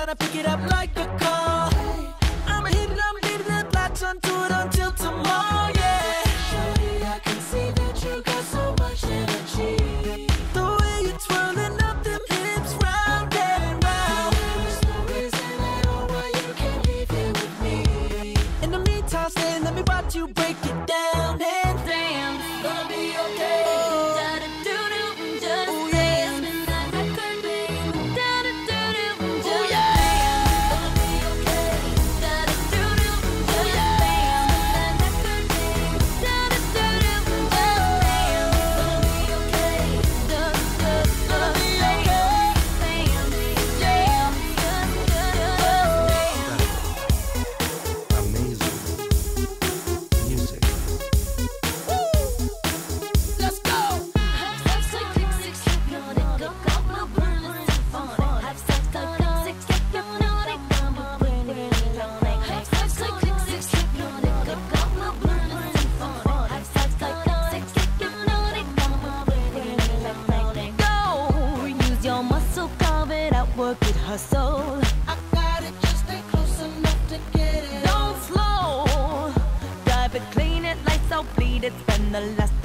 tryna pick it up like a call. I'ma hit it, I'm leaving it, latch onto it until tomorrow, yeah. Shorty, I can see that you got so much energy. The way you're twirling up them hips round and round. There's no reason at all why you can't leave here with me. In the meantime, stay, let me watch you break it down. And damn, it's gonna be okay. Work it, hustle. I got it, just stay close enough to get it. Don't slow, drive it, clean it, lights out, bleed it, spend the last